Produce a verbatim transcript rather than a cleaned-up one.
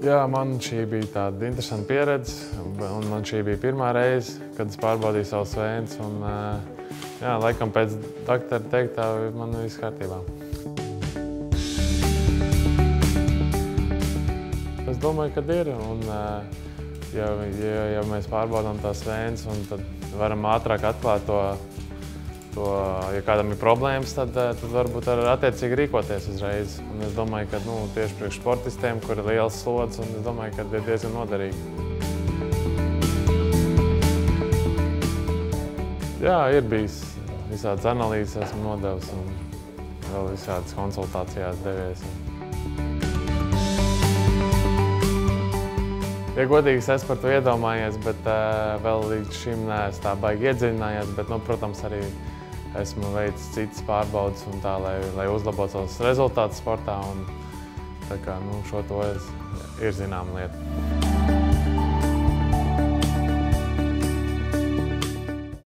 Jā, man šī bija tāda interesanta pieredze, un man šī bija pirmā reize, kad es pārbaudīju savus svēnus. Un, jā, laikam pēc doktora teiktā man viss kārtībā. Es domāju, ka ir, un ja, ja, ja mēs pārbaudām tās svēnas, un tad varam ātrāk atklāt to, to, ja kādam ir problēmas, tad, tad varbūt ar attiecīgi rīkoties uzreiz. Un es domāju, ka nu, tieši priekš sportistiem, kur ir liels slods, un es domāju, ka ir diezgan noderīgi. Jā, ir bijis visādas analīzes, esmu nodevis, un vēl visādas konsultācijās devies. Ja godīgi, es esmu par to iedomājies, bet uh, vēl līdz šim neesmu tā baigi iedziļinājies, bet, nu, protams, arī esmu veicis citas pārbaudes un tā, lai, lai uzlabotu savus rezultātus sportā, un tā kā, nu, šo to ir zināma lieta.